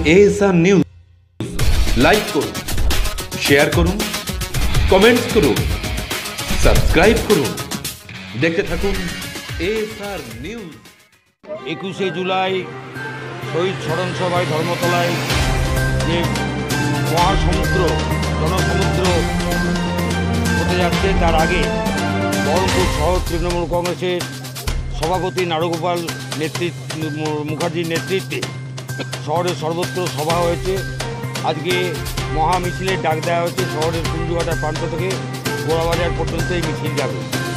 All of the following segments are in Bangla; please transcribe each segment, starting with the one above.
এএসআর নিউজ লাইক করুন, শেয়ার করুন, কমেন্টস করুন, সাবস্ক্রাইব করুন, দেখতে থাকুন এএসআর নিউজ। 21শে জুলাই শহীদ স্মরণ সভায় ধর্মতলায় যে মহাসমুদ্র জনসমুদ্র হতে যাচ্ছে, তার আগে বহরমপুর শহর তৃণমূল কংগ্রেসের সভাপতি নারগোপাল মুখার্জির নেতৃত্বে শহরের সর্বত্র সভা হয়েছে। আজকে মহা মিছিলের ডাক দেওয়া হয়েছে। শহরের কুঞ্জুঘাটার প্রান্ত থেকে গোড়াবাজার পর্যন্ত এই মিছিল যাবে।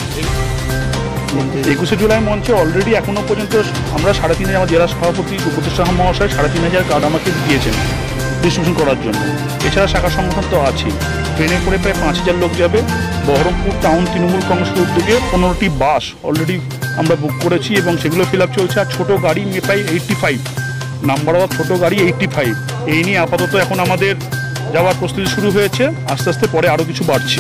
21শে জুলাই মঞ্চে অলরেডি এখনও পর্যন্ত আমরা 3,500 আমার জেলা সভাপতি সুব্রত সাহা মহাশয় 3,500 কার্ড আমাকে দিয়েছেন ডিস্ট্রিবিউশন করার জন্য। এছাড়া শাখা সংগঠন তো আছেই। ট্রেনে করে প্রায় 5,000 লোক যাবে। বহরমপুর টাউন তৃণমূল কংগ্রেসের উদ্যোগে 15টি বাস অলরেডি আমরা বুক করেছি এবং সেগুলো ফিল আপ চলছে। আর ছোটো গাড়ি প্রায় 85 নাম্বার ওয়ার ছোটো গাড়ি 85। এই নিয়ে আপাতত এখন আমাদের যাওয়ার প্রস্তুতি শুরু হয়েছে। আস্তে আস্তে পরে আরও কিছু বাড়ছে।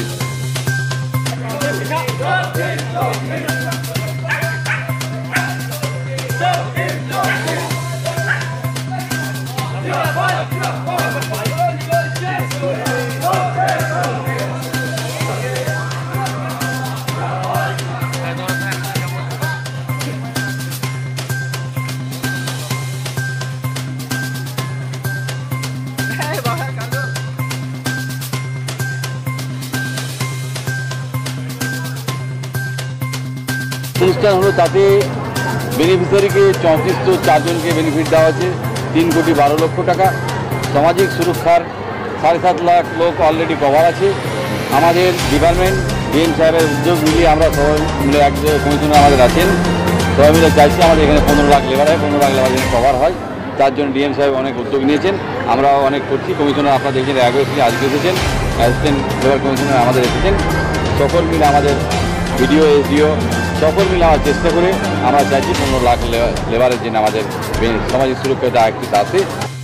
অনুষ্ঠান হলো, তাতে বেনিফিশিয়ারিকে 3404 জনকে বেনিফিট দেওয়া হয়েছে 3,12,00,000 টাকা। সামাজিক সুরক্ষার 7.5 লাখ লোক অলরেডি কভার আছে। আমাদের ডিপার্টমেন্ট ডিএম সাহেবের উদ্যোগ মিলিয়ে আমরা সবাই মিলে এক কমিশনার আমাদের আছেন, সবাই মিলে চাইছি আমাদের এখানে 15 লাখ লেবার হয়, 15 লাখ লেবার যেন কভার হয়। তার জন্য ডিএম সাহেব অনেক উদ্যোগ নিয়েছেন, আমরাও অনেক করছি। কমিশনার আপনারা দেখছেন আগে আজকে এসেছেন, অ্যাসিস্ট্যান্ট লেবার কমিশনার আমাদের এসেছেন। সকল মিলে আমাদের ভিডিও এসডিও সকল মিলে আমার চেষ্টা করে আমরা চাইছি 15 লাখ লেবারের জন্য আমাদের সামাজিক সুরক্ষাটা একটু আছে।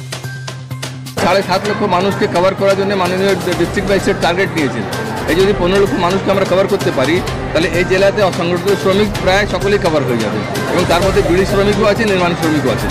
7.5 লক্ষ মানুষকে কভার করার জন্য মাননীয় ডিস্ট্রিক্ট ভাইসের টার্গেট নিয়েছেন। এই যদি 15 লক্ষ মানুষকে আমরা কভার করতে পারি, তাহলে এই জেলাতে অসংগঠিত শ্রমিক প্রায় সকলেই কভার হয়ে যাবে এবং তার মধ্যে বিড়ি শ্রমিকও আছে, নির্মাণ শ্রমিকও আছে।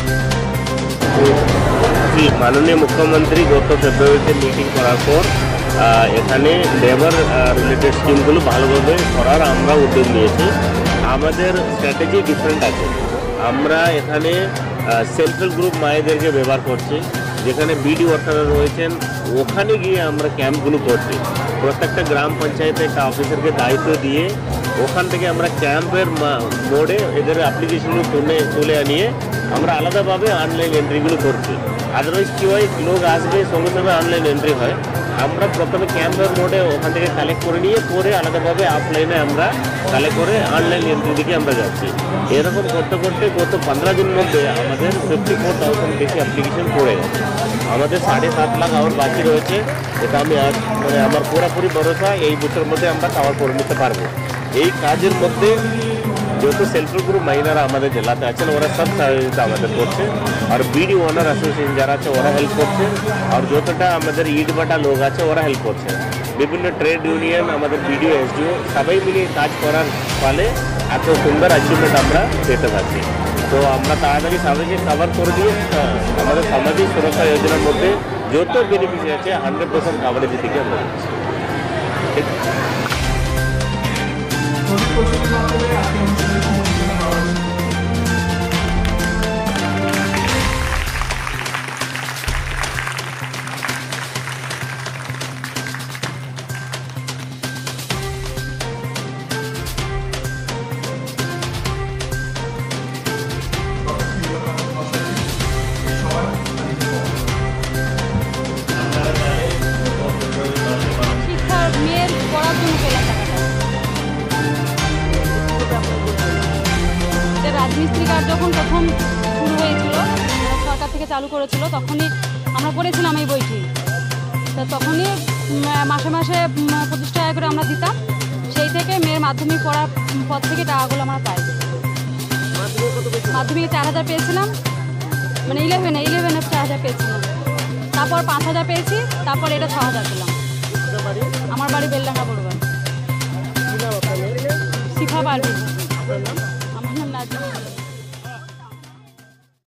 মাননীয় মুখ্যমন্ত্রী গত ফেব্রুয়ারিতে মিটিং করার পর এখানে লেবার রিলেটেড স্কিমগুলো ভালোভাবে করার আমরা উদ্যোগ নিয়েছি। আমাদের স্ট্র্যাটেজি ডিফারেন্ট আছে। আমরা এখানে সেলফ হেল্প গ্রুপ মায়েদেরকে ব্যবহার করছি, যেখানে বিডি ওয়ার্কাররা রয়েছেন ওখানে গিয়ে আমরা ক্যাম্পগুলো করছি। প্রত্যেকটা গ্রাম পঞ্চায়েতে একটা অফিসারকে দায়িত্ব দিয়ে ওখান থেকে আমরা ক্যাম্পের মোডে এদের অ্যাপ্লিকেশনগুলো তুলে আনিয়ে আমরা আলাদাভাবে অনলাইন এন্ট্রিগুলো করছি। আদারওয়াইজ কী হয়, লোক আসবে সঙ্গে সঙ্গে অনলাইন এন্ট্রি হয়। আমরা প্রথমে ক্যাম্পের মোডে ওখান থেকে কালেক্ট করে নিয়ে পরে আলাদাভাবে অফলাইনে আমরা কালেক্ট করে অনলাইন এন্ট্রি দিকে আমরা যাচ্ছি। এরকম করতে করতে গত 15 দিনের মধ্যে আমাদের 54,000 বেশি অ্যাপ্লিকেশন পড়ে গেছে। আমাদের 7.5 লাখ আওয়ার বাকি রয়েছে। এটা আমি আজ আমার পুরোপুরি ভরসা এই বছরের মধ্যে আমরা কভার করে নিতে পারবো। এই কাজের মধ্যে যত সেলফ হেল্প গ্রুপ মহিলারা আমাদের জেলাতে আছেন ওরা সব সহযোগিতা আমাদের করছে, আর বিডি ওনার অ্যাসোসিয়েশন যারা আছে ওরা হেল্প করছে, আর যতটা আমাদের ইট বাটা লোক আছে ওরা হেল্প করছে। বিভিন্ন ট্রেড ইউনিয়ন, আমাদের বিডিও এসডিও সবাই মিলে কাজ করার ফলে এত সুন্দর অ্যাচিভমেন্ট আমরা পেতে পারছি। তো আমরা তাড়াতাড়ি সবাইকে কভার করে দিয়ে আমাদের সামাজিক সুরক্ষা যোজনার মধ্যে যত বেনিফিশিয়ারি আছে 100% কাভারেজের দিকে আমরা যাচ্ছি। রাজমিস্ত্রি কাজ যখন প্রথম শুরু হয়েছিল, সরকার থেকে চালু করেছিল, তখনই আমরা পড়েছিলাম এই বইটি। তো তখনই মাসে মাসে 25 টাকা করে আমরা দিতাম। সেই থেকে মেয়ের মাধ্যমিক পড়ার পর থেকে টাকাগুলো আমরা পাই। মাধ্যমিকে 4,000 পেয়েছিলাম, মানে 11-এ 4,000 পেয়েছিলাম। তারপর 5,000 পেয়েছি, তারপর এটা 6,000 পেলাম। আমার বাড়ি বেলডাঙ্গা বড়বাড়ি। শিখা পারবি।